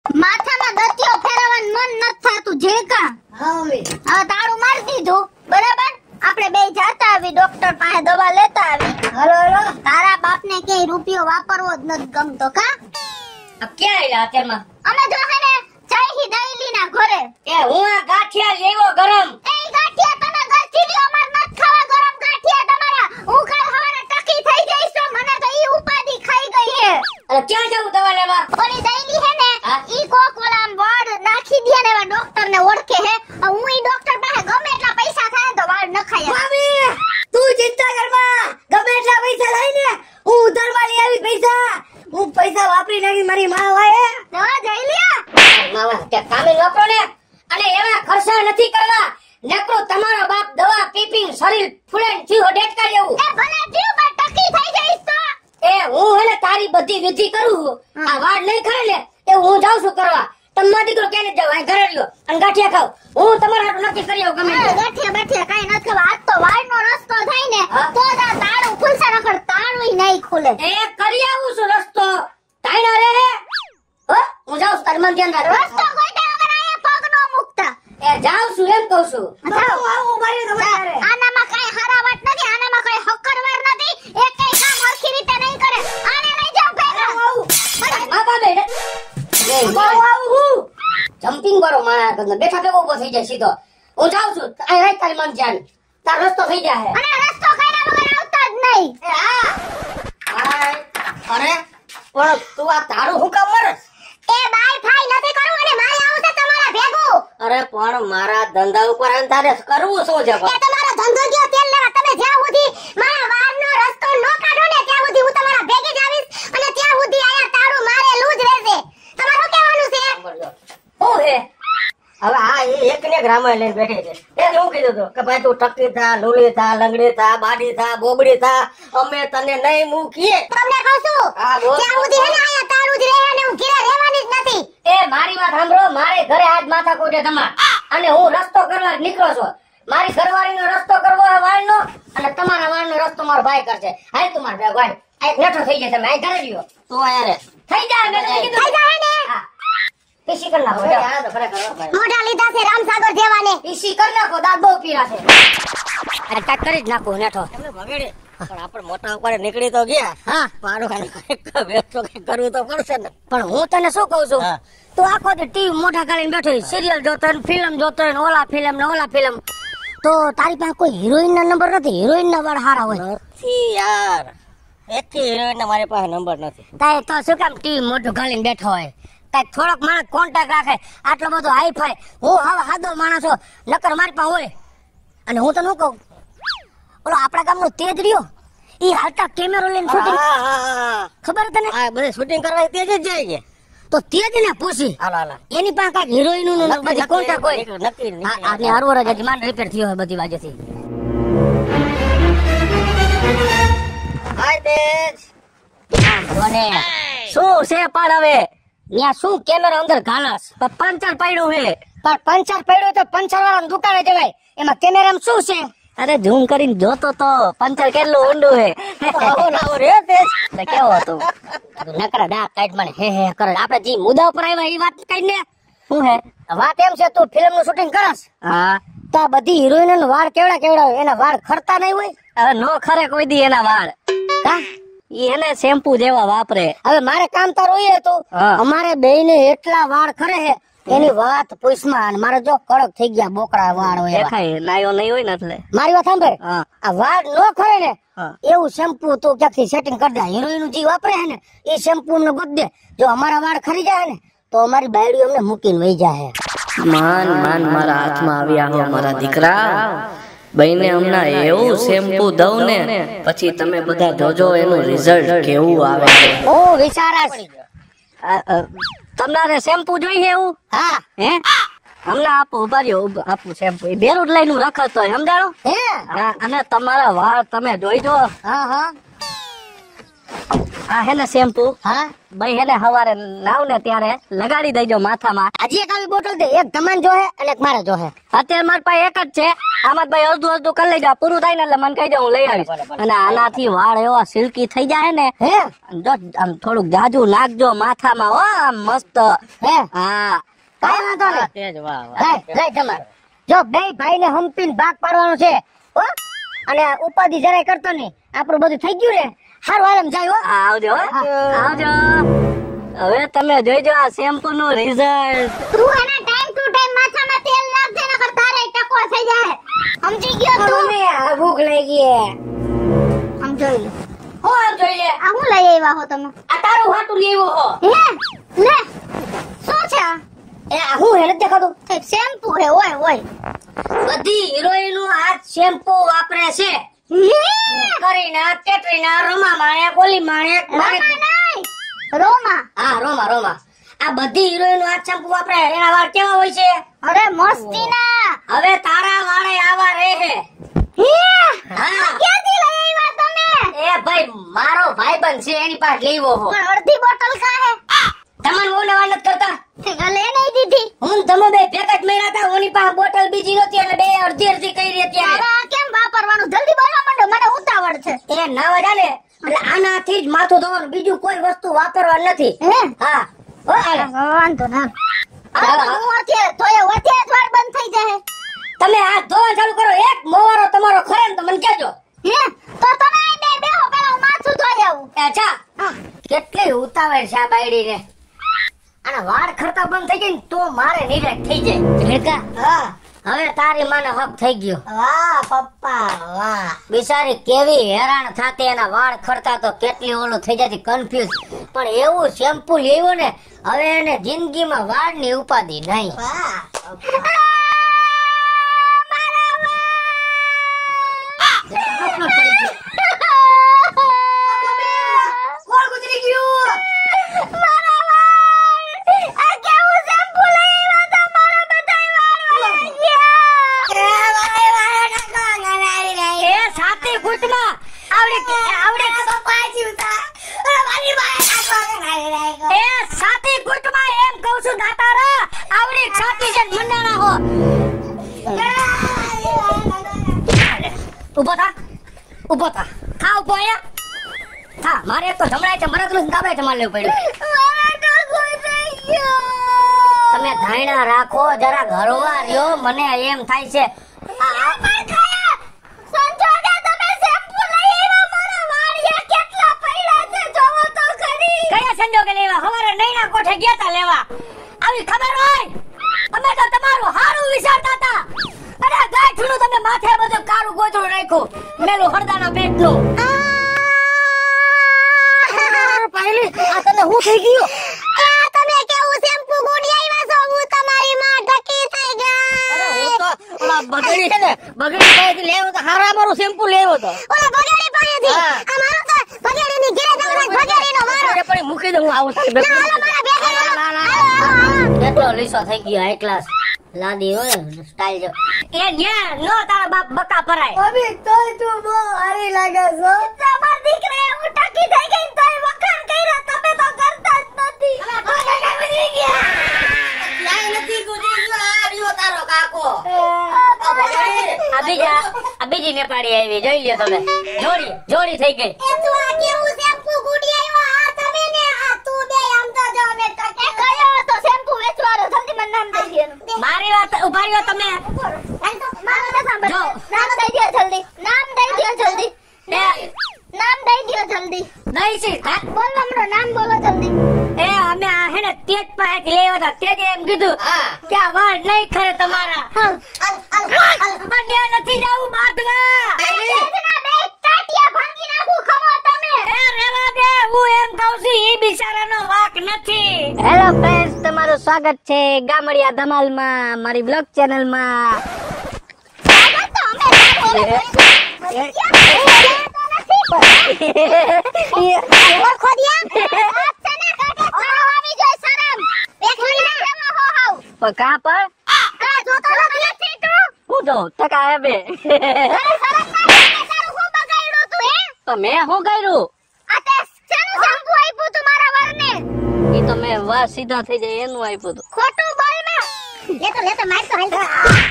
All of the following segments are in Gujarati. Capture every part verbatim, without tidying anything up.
માથામાં દતિયો ફેરવવાનું મન ન થાતું જેકા. હા મમ્મી. હવે તાળું મારી દીધું બરાબર. આપણે બે જાતા આવી ડોક્ટર પાસે દવા લેતા આવી. હાલો હાલો. તારા બાપને કે રૂપિયો વાપરવો જ નથી ગમતો કા? આ ક્યાં આયા અત્યારમાં? અમે જો હે ને ચાહી દઈલી ના ઘરે. એ હું આ ગાંઠિયા લેવો ગરમ. એ ગાંઠિયા તમે ઘરથી લ્યો, અમાર મત ખાવા ગરમ ગાંઠિયા તમારા. હું કાલ હવારે ટકી થઈ જઈશ તો મને તો ઈ ઉપાધિ ખાઈ ગઈ હે. અરે ક્યાં જાઉં દવા લેવા? ઓલી દઈલી હે ને ઈ કોક ઓલા વાળ નાખી દે ને એવા ડોક્ટર ને ઓળખે હે. હું ઈ ડોક્ટર પાસે ગમે એટલા પૈસા થાય તો વાળ નખાય. મમ્મી તું ચિંતા કરમાં. ગમે એટલા પૈસા લઈને હું ઉધારમાં લઈ આવી પૈસા. હું પૈસા વાપરી નાખી મારી માં હોય. દવા જઈ લ્યા. માવા તે કામે વાપરો ને. અને એવા ખર્ચા નથી કરવા. નકરો તમારો બાપ દવા પીપીને શરીર ફૂલેન થયું ડેટકા જેવું. એ ભલે થયું પણ ટકી થઈ જઈશ તો. એ હું હે ને તારી બધી વિધિ કરું. આ વાળ નહીં ખરે ને એ હું જાઉં છું કરવા. તમારા દીકરો કેને જાવ આ ઘરે રહ્યો અને ગાંઠિયા ખાવ. હું તમારા હાટુ નક્કી કરી આવું ગમે તે. ગાંઠિયા બાઠિયા કાઈ નથી ખાવા. આજ તો વાળનો રસ્તો થાય ને તો આ તાળું ખુલશે નકર તાળું નહીં ખુલે. એ કરી આવું છું રસ્તો. તાઈના રે હે. હો હું જાઉં છું તારી મન ધ્યાન રાખ. રસ્તો કોઈ દે વગર આયા પગ નો મુકતા. એ જાઉં છું એમ કહું છું. જાઉં આવું મારી તમારે. આનામાં કાઈ હારા વાત નથી. આનામાં કાઈ હક્કરવાર નથી. એક કઈ કામ હરખી રીતે નહીં કરે. આને લઈ જાવ ભેગા. આ બાબે એ આવું આવું જમ્પિંગ કરો મારા કદને બેઠા ભેગો ઉભો થઈ જાય સીધો. હું જાઉં છું આ રાત તારી મન ધ્યાન. તાર રસ્તો થઈ જાય. અને રસ્તો કઈના વગર આવતા જ નહીં. એ હા અરે પણ તું આ તારું હું કામ મરસ? એ બાય ફાઈ નથી કરું અને મારે આવું છે તમારા ભેગું. અરે પણ મારા ધંધા ઉપર આને તારે કરવું શું છે? એ તમારો ધંધો ગયો તેલ લેવા. તમે જ્યાં સુધી મારા વારનો રસ્તો ન કાઢો ને ત્યાં સુધી હું તમારા ભેગે જ આવીશ અને ત્યાં સુધી આયા તારું મારેલું જ રહેશે. તમારું કહેવાનું છે? હું હે હવે આ એક ને રામાયણ લઈને બેઠી છે. એને હું કીધું હતું કે ભાઈ તું ટકી થા, લુલી થા, લંગડી થા, બાડી થા, બોબડી થા, અમે તને નહીં મૂકીએ. તમને કહું છું હા, બોલ. ત્યાં સુધી હે ને આયા તારું જ રહે અને હું ઘરે રહેવાની જ નથી. એ મારી વાત સાંભળો. મારે ઘરે આજ માથા કોટે તમાર અને હું રસ્તો કરવા જ નીકળો છો. મારી ઘરવાળીનો રસ્તો કરવો હે વાળનો અને તમારા વાળનો રસ્તો મારો ભાઈ કરશે. હાલ તું માર ભાઈ ભાઈ આ એક નેઠો થઈ જાય. તમે આ ઘરે રહ્યો તો યાર થઈ જાય. મેં તને કીધું થઈ જાય ને. હા પીસી કર નાખો. આ તો ખરેખર મોઢા લીધા છે રામસાગર જેવાને. પીસી કર નાખો. દાંત બહુ પીરા છે. અરે કાક કરી જ નાખો નેઠો. તમને ભગેડે પણ આપણે મોટા ઉપર નીકળી તો ગયા. હા મારું બેઠો કઈ કરવું તો પડશે ને. પણ હું તને શું કહું છું તું આખો ટીવી મોઢા કાઢીને બેઠો સિરિયલ જોતો હોય ફિલ્મ જોતો હોય ઓલા ફિલ્મ ને ઓલા ફિલ્મ તો તારી પાસે કોઈ હિરોઈન ના નંબર નથી? હિરોઈન ના વાળ હારા હોય નથી યાર. એથી હિરોઈન ના મારી પાસે નંબર નથી. તાય તો શું કામ ટીવી મોઢું ગાળીને બેઠો હોય? કઈક થોડોક માણસ કોન્ટેક્ટ રાખે. આટલો બધો હાઈ ફાઈ હું હવે સાદો માણસ છો નકર મારી પાસે હોય. અને હું તને શું કહું ઓલો આપણા ગામનો તેજ રહ્યો ઈ હાલતા કેમેરો લઈને શૂટિંગ ખબર તને? હા બધે શૂટિંગ કરવા તેજ જ જાય છે. તો તેજ ને પૂછી એની પાસે કાંઈક હિરોઈન નું બધી કોન્ટેક્ટ હોય. નક્કી આને હરવર જ માન રિપેર થયો હોય બધી બાજુથી. હાય તેજ કોને શું છે પણ હવે ન્યા શું કેમેરો અંદર ઘાલસ પંચર પડ્યું હે. પણ પંચર પડ્યું તો પંચર વાળા દુકાને જવાય. એમાં કેમેરામાં શું છે? અરે ઝૂમ કરીને જોતો તો પંચર કેટલું ઊંડું હે. આવો લાવો રે તેજ કેવો હતું નકરા દા કાઢ મને હે હે કરે. આપણે જે મુદ્દા ઉપર આવ્યા એ વાત કાઢ ને. શું હે વાત? એમ છે તું ફિલ્મ નું શૂટિંગ કરસ. હા તો આ બધી હિરોઈન નો વાળ કેવડા કેવડા એના વાળ ખરતા નહીં હોય? હવે નો ખરે કોઈ દી એના વાળ. કા ઈ એને શેમ્પુ જેવા વાપરે. હવે મારે કામ તારું એ હતું અમારે બેય ને એટલા વાળ ખરે હે એની વાત પૂછમાં. મારે જો કડક થઈ ગયા બોકડા વાળ હોય દેખાય નાયો નહીં હોય ને એટલે. મારી વાત સાંભળ આ વાળ નો ખરે ને એવું શેમ્પુ તું ક્યાંથી સેટિંગ કરી દે. હિરોઈન જે વાપરે છે ને એ શેમ્પુ ને ગોત દે. જો અમારા વાળ ખરી જાય ને તો અમારી બાયડી અમને મૂકીને વહી જાય. માન માન મારા હાથમાં આવ્યા હો મારા દીકરા. બઈને હમણાં એવું શેમ્પુ દઉં ને પછી તમે બધા જોજો એનું રિઝલ્ટ કેવું આવે. ઓ વિચારાસ તમારે શેમ્પુ જોઈએ એવું? હા હે હમણાં આપો ઉભા રહ્યો આપું શેમ્પુ. એ બેરું લઈને રખતો હોય સમજાણો હે. અને તમારા વાળ તમે જોઈજો. હા હા આ હે ને શેમ્પુ હા ભાઈ હે ને હવારે નાવ ને ત્યારે લગાડી દેજો માથામાં. હજી એક આવી બોટલ દે, એક તમને જોહે અને એક મારે જોહે. અત્યારે મારી પાસે એક જ છે. આમાં ભાઈ અડધું અડધું કરી લેજો, પૂરું થાય ને એટલે મને કહી દે, હું લઈ આવીશ. અને આનાથી વાળ એવા સિલ્કી થઈ જાય ને, હે જો આમ થોડુંક જાજુ નાખજો માથામાં, હો આમ મસ્ત. હે હા કઈ વાંધો નહીં. તેજ વાહ વાહ. લઈ લઈ તમારે જો બે ભાઈ ને હંપીને ભાગ પાડવાનો છે હો, અને ઉપાધિ જરાય કરતો નહીં. આપણું બધું થઈ ગયું ને, હારું હાલ એમ જાય હો. આવજો હો. આવજો. હવે તમે જોઈજો આ શેમ્પુ નું રિઝલ્ટ. તું એને ટાઈમ ટુ ટાઈમ માથામાં તેલ નાખજે, નકર તારે ટકો થઈ જાય. સમજી ગયો તું? મમ્મી આ ભૂખ લાગી હે. આમ જોઈ લે. હો આમ જોઈ લે. આ હું લઈ આવ્યા હો તમે? આ તારું હાટું લેવો હો. હે લે, શું છે આ? એ આ હું હે નથી દેખાતું. કંઈક શેમ્પુ હે. ઓય ઓય. બધી હિરોઈન નું આ શેમ્પુ વાપરે છે. હે કરીના, કેટરીના, રોમા માણેક, ઓલી માણેક, માણેક. રોમા નહીં, રોમા. હા રોમા રોમા. આ બધી હિરોઈન આ શેમ્પુ વાપરે. એના વાળ કેવા હોય છે? અરે મસ્તીના. હવે તારા વાળે આવા રહે. હે હા ક્યાંથી લઈ આવ્યા તમે? એ ભાઈ મારો ભાઈબંધ છે, એની પાસે લેવો હો. પણ અડધી બોટલ કા હે? તમને ઓને વાત નથી કરતા. તે ગલે નહીં દીધી. હું તમે બે ભેગા જ મેરા હતા. ઓની પાસે બોટલ બીજી નહોતી એટલે બે અડધી અડધી કરી હતી. હવે આ કેમ વાપરવાનું? જલ્દી બોલવા માંડો, મને ઉતાવળ છે. એ ના વજાને એટલે આનાથી જ માથું ધોવાનું, બીજું કોઈ વસ્તુ વાપરવા નથી. હે હા હો હાલે. વાંધો ના. આ તો હું અત્યારે તોય અત્યારે જ વાળ બંધ થઈ જાય. તમે આ ધોવા ચાલુ કરો. એક મોવારો તમારો ખરે ને તો મને કહેજો. હે તો તમે અહીં બે બેહો, પેલા હું માથું ધોઈ આવું. અચ્છા કેટલી ઉતાવળ છે આ બાયડી ને. આના વાળ ખરતા બંધ થઈ જાય ને તો મારે નિરાશ થઈ જાય. ભેગા હા હવે તારી માને હક થઈ ગયો. વાહ પપ્પા વાહ. બિચારી કેવી હેરાન થાતી, એના વાળ ખરતા તો કેટલી ઓલું થઈ જતી કન્ફ્યુઝ. પણ એવું શેમ્પુ લેવો ને હવે એને જિંદગીમાં વાળની ઉપાધિ નહીં. વાહ કોણ ગુજરી ગયું? મારા વાળ! આ કેવું શેમ્પુ લઈ આવ્યા તા? મારા બધાય વાળ વળી ગયા. એ સાતી ગુટમાં આવડી આવડી એ સાતી ગુટમાં એમ કહું છું દાતારા, આવડી છાતી છે મંડાણા હો. ઉભો થા, ઉભો થા, થા ઉભો અહીંયા થા. મારે એક તો જમણાય છે, મને તો દાબાય છે, મારે લેવું પડ્યું. મારા ટકો થઈ ગયો. તમે ધાયણા રાખો જરા, ઘરવા રહ્યો. મને એમ થાય છે આ પણ ખાયા. સંજોગે તમે શેમ્પુ લઈ આવ્યા, મારા વાળિયા કેટલા પડ્યા છે જોવો તો ખરી. કયા સંજોગે લેવા? હવારે નૈના કોઠે ગયા તા લેવા. આવી ખબર હોય? અમે તો તમારું હારું વિચારતા હતા. અરે ગાંઠનું તમે માથે બધું કાળું ગોતરું રાખ્યું, મેલું હળદાના પેટનું. પાયલી આ તને હું થઈ ગયો? આ તમે કેવું શેમ્પુ ગુડી આવ્યા છો? હું તમારી માં ઢકી થઈ અરે ગઈ. હું તો ઓલા બગડી છે ને, બગડી પાસેથી લેવો તો હારા મારો શેમ્પુ લેવો તો. ઓલા બગેડી પાસેથી. હા. આ મારો તો બગેડીની ઘેરે જવાનો બગેડીનો મારો. અરે પણ મૂકી દે, હું આવું છું. ના, હાલો મારા ભેગા હાલો. ના, ના, હાલો, હાલો, હાલો. કેટલો લીસો થઈ ગયો, હાઈ ક્લાસ લાદી હોય સ્ટાઇલ જો. એ ન્યા નો તારા બાપ બકા પરાય. અભી તોય તું બહુ હારી લાગે છો. તમાર દીકરા એવું ટકી થઈ ગઈ ને તોય વખાણ કર્યા. તમે તો કરતા જ નથી. ક્યાંય નથી ગુજરી ગયો. આ રહ્યો તારો કાકો. આ બીજા આ બીજી નેપાળી આવી, જોઈ લ્યો તમે. જોડી જોડી થઈ ગઈ. એ તું આ કેવું શેમ્પુ ગુડી આવ્યો? આ તમે ને આ તું બે આમ તો જો ને ટકે કયો તો શેમ્પુ વેચવાનો. જલ્દી મને નામ દઈ દે. મારી વાત ઉભા રહ્યો તમે. મારો તો સાંભળ. જો. નામ દઈ દે જલ્દી. નામ દઈ દે જલ્દી. એ નામ દઈ દે જલ્દી. દઈ છે હા? બોલો હમણાં નામ બોલો જલ્દી. એ અમે આ હે ને તેજ પાસેથી લેવા હતા. તેજે એમ કીધું કે આ વાળ નહીં ખરે તમારા. હાલ હાલ હાલ હાલ. મને નથી જાવું બાદમાં. તેજના બે ટાટિયા ભાંગી નાખું ખમો તમે. એ રેવા દે, હું એમ કહું છું ઈ બિચારાનો વાંક નથી. હેલો ફ્રેન્ડ્સ, તમારું સ્વાગત છે ગામડિયા ધમાલમાં, મારી બ્લોગ ચેનલમાં. આગળ તો અમે રાખો. પણ કા પર હું તો ટકા હે બે. તો મેં શું કર્યું? ઈ તો મેં વાહ સીધા થઈ જાય એનું આપ્યું હતું. ખોટું બોલ માં લેતો લેતો માર તો હાલ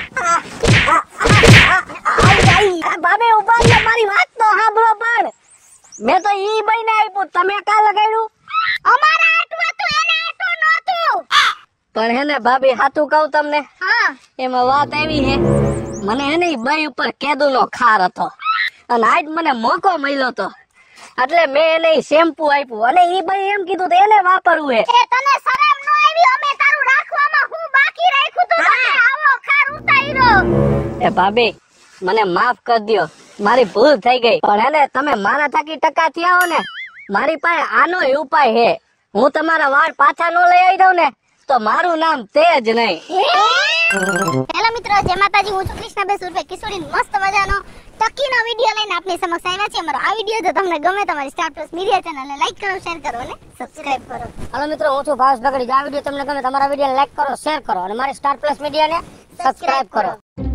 બાબે ઉભા રહો, મારી વાત તો સાંભળો. પણ મેં તો ઈ બઈને આપ્યું, તમે કા લગાડ્યું? અમારા આટવા તો એને આટું નહોતું. પણ હે ને ભાભી હાથું કહું તમને, હા એમાં વાત આવી હે, મને હે ને ઈ બાઈ ઉપર કેદુનો ખાર હતો અને આજ મને મોકો મળ્યો તો એટલે મેં એને શેમ્પુ આપ્યું અને ઈ બાઈ એમ કીધું તો એને વાપરવું હે. એ તને શરમ ન આવી? અમે તારું રાખવામાં હું બાકી રાખ્યું તું? તમે આવો ખાર ઉતાર્યો. એ ભાભી મને માફ કરી દ્યો, મારી ભૂલ થઈ ગઈ. પણ એને તમે મારા થાકી ટકા થયા હો ને, મારી પાસે આનો ઉપાય હે. હું તમારા વાળ પાછા નો લઈ આવી દઉં ને તો મારું નામ તેજ નહીં. હેલો મિત્રો, જય માતાજી. હું છું કૃષ્ણાબેન સુરભી કિશોરી. મસ્ત મજાનો ટકીનો વિડિયો લઈને આપની સમક્ષ આવ્યા છે. અમારો આ વિડિયો જો તમને ગમે તમારી સ્ટાર પ્લસ મીડિયા ચેનલને લાઈક કરો, શેર કરો અને સબસ્ક્રાઇબ કરો. હાલો મિત્રો, હું છું ભાવેશ બગડી. જો આ વિડીયો તમને ગમે તમારા વિડીયોને લાઈક કરો, શેર કરો અને મારી સ્ટાર પ્લસ મીડિયાને સબસ્ક્રાઇબ કરો.